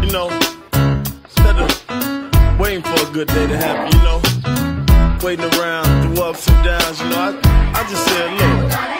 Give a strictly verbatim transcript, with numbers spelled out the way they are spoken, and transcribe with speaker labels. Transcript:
Speaker 1: you know, instead of waiting for a good day to happen, you know, waiting around through ups and downs, you know, I, I just said, look,